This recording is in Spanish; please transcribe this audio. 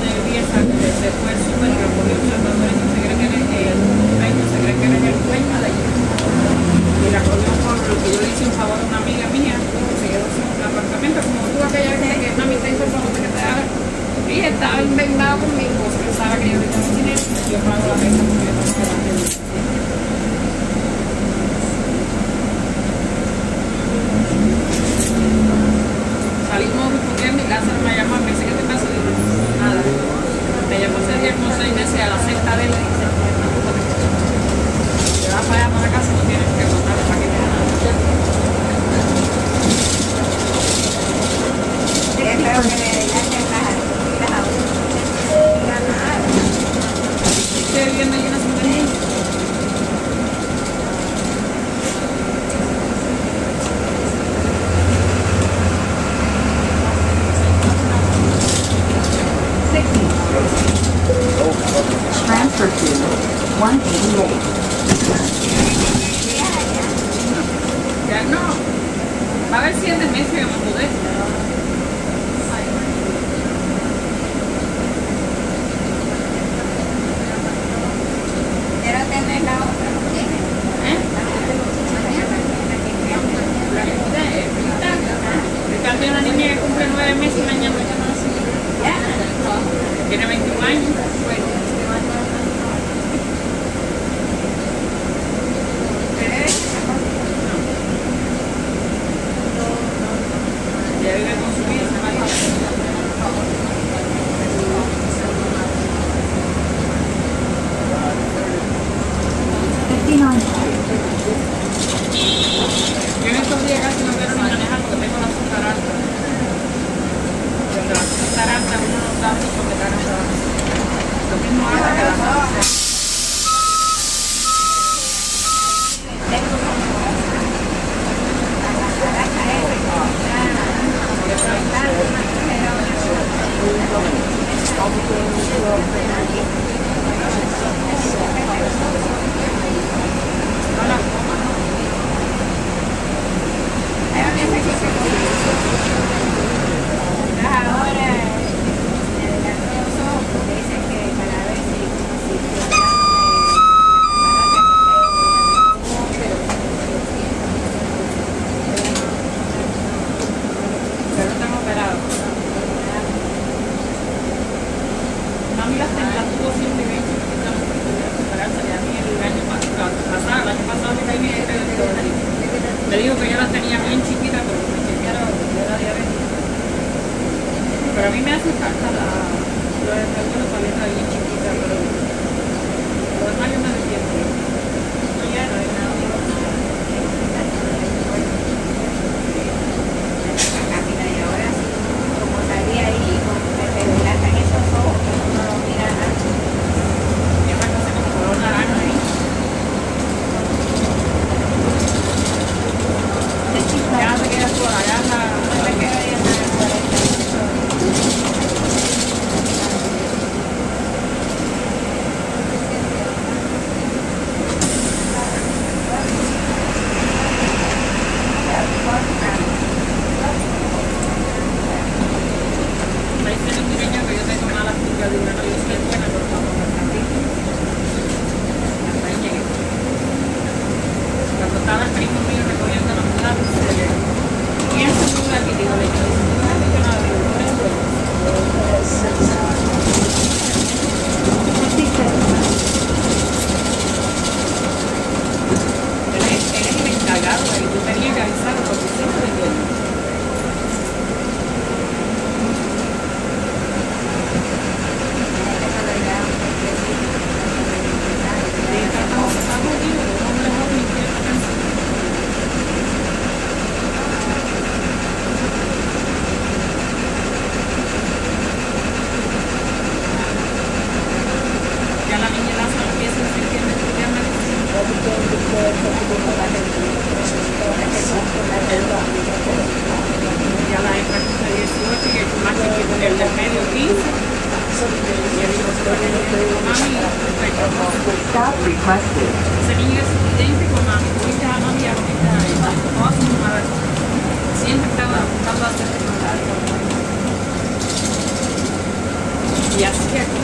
piensa que se fue súper recorrido Salvador y se cree que eres el dueño, se cree que eres el dueño de allí. Y la cogió por lo que yo le hice un favor a una amiga mía, que se quedó sin un apartamento, como tú aquella vez que mami te hizo el favor de que te haga. Y estaba inventado conmigo, pensaba que yo le daba dinero y yo pago la renta porque yo no sé la renta. Salimos porque en mi casa no me llamó, me dice que te pasa, digo, nada. Me llamó ese día como 6 meses a la sexta de él y dice, te vas para allá para la casa, no tienes que contar para que vean nada. Espero que le hayan las ¿Estoy viviendo allí en la Suburban-Style? Transfer to 188. Ya no. Va a haber 7 meses que me mudé. Quiero tener la otra, ¿no tiene? Ricardo tiene una niña que cumple 9 meses y mañana ya no nace. Tiene 21 años. Ya vive con su vida, se va a ir. 59. Yo en estos días casi no quiero ni manejar porque tengo la azúcar alta. Cuando la azúcar alta uno no sabe porque está cansado. Lo mismo haga que la azúcar. Le digo que yo la tenía bien chiquita, pero me chequearon de la diabetes. Pero a mí me hace falta lo de alguna paleta bien chiquita, pero lo demás yo me defiendo. No, ya no hay nada. Mira, y ahora sí, como salí ahí, me relatan esos ojos, no lo mira nada. Y otra cosa como color naranja ahí. Ya se queda por allá, no me queda ahí en me dice el niño que yo tengo malas picas de una no, yo soy buena, pero vamos a estar hasta ahí llegué. Cuando estaba el primo mío recogiendo los platos, y él se puso aquí, digo, le digo, no has dicho nada, digo, tú eres bueno. Él es el encargado, y tú tenías que avisar porque siempre viene. Ya la niña la empieza a sentir ya la hembra cumple 18 y el más chiquito, el del medio 15. Y el hijo se pone mami, Stop requested. ese niño es idéntico a mami, fuiste a mami y ahorita toda su madre. Siempre estaba buscando hacer Y así que